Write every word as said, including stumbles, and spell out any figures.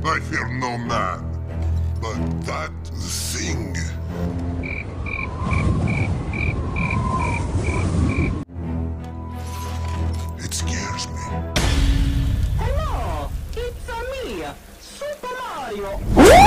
I fear no man. But that thing... It scares me. Hello, it's me, Super Mario.